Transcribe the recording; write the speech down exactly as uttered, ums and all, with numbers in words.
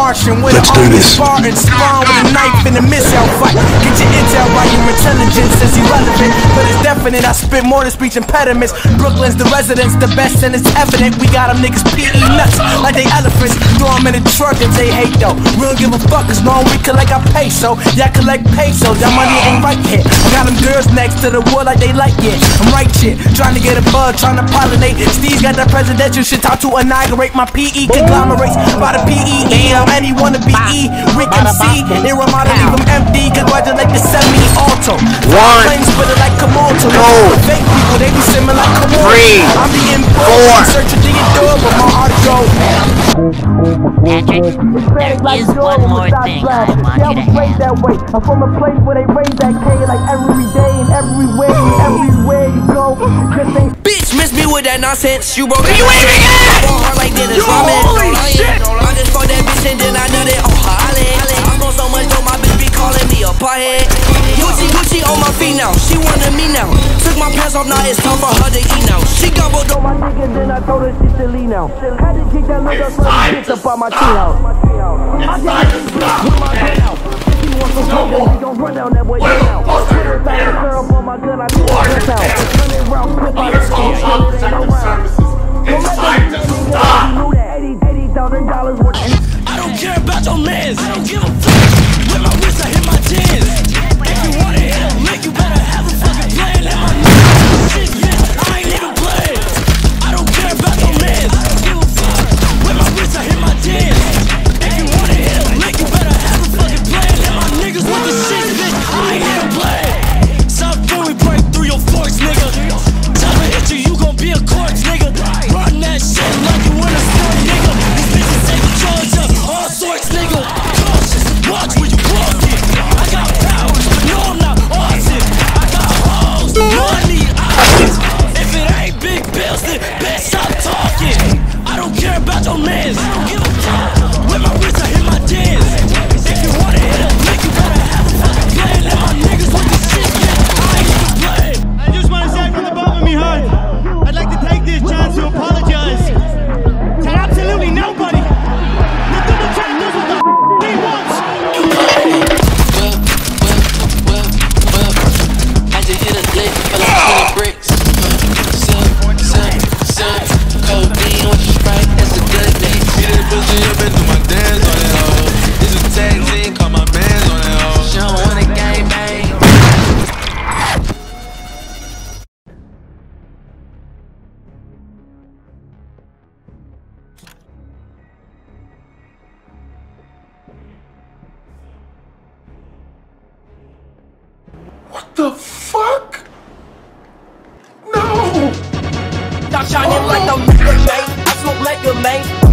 Martian with an army Spartan, spawn with a knife in a missile fight. Get your intel right, your intelligence is irrelevant, but it's definite. I spit more than speech impediments. Brooklyn's the residence, the best, and it's evident. We got them niggas P E nuts like they elephants. Throw them in the truck and they hate though. We don't give a fuck as long we collect our peso. Y'all collect pesos, that money ain't right here. I got them girls next to the wall like they like it. I'm right shit, trying to get a bug, trying to pollinate. STEEZ got that presidential shit out to inaugurate my P E conglomerates by the P E E. Any wanna be E, we can see. They run out and leave them empty. Congratulate the semi-auto. Flames spit it like Komodo. Fake people, they be simming like Komodo. I'm the import, searching the door with my heart go. Patrick, there is one more thing I want you to have. That way. I'm from a place where they raise that K like every day and everywhere, everywhere you go. Bitch, miss me with that nonsense. You broke it. You ain't even get it. Like Dennis Rodman. Holy shit! I just fucked that bitch and then I nut it. Oh, holly. I'm on so much though, my bitch be calling me a pothead. Gucci, Gucci on my feet now. She wanted me now. Took my pants off, now it's time for her to eat now. She gobbled on my nigga, then I told her she should leave now. Had to kick that little bitch up on my tree house. I just with my gun out. She wants some coke, she gon' run down that boy now. Put her back and syrup on my gun, I need a gun out. Turn it round, flip out the skin, it ain't no round. No matter you knew that eighty thousand dollars worth. I don't care about your mans. I don't give a fuck. With my wrist, I hit my chins. If you wanna hit a lick, you better have a fucking plan. Let my niggas shit, man. I ain't even playing. I don't care about your mans. I don't give a fuck. With my wrist, I hit my chins. If you wanna hit a lick, you better have a fucking plan. Let my niggas with the shit, bitch. I ain't even playing. South Philly break through your forks, nigga. Time to hit you, you gon' be a corpse, nigga. Run that shit like you in a sport, nigga. These bitches take charge of all sorts, nigga. Cautious, watch where you walk it. I got powers, but no, I'm not awesome. I got hoes, no, I need options. If it ain't big bills, then bitch, stop talking. I don't care about your mans. I don't give a fuck. With my wrist, I hit my dance. If you wanna hit a lick, you better have a fucking plan. Let my niggas with the shit, man. I ain't even playing. I just wanna say from the bottom of my heart, I'd like to take this chance to apologize to absolutely nobody. The double check knows what the f he wants. Well, well, well, well, I just hit a lick for like twenty bricks. Sub, sub, sub, codeine with the Sprite, that's a good day. See that pussy up and do my dance on it, oh. This is tag team, call my bands on it, oh. She don't wanna gang bang. What the fuck? No! Stop shining like a nigga, man. I smoke like a man.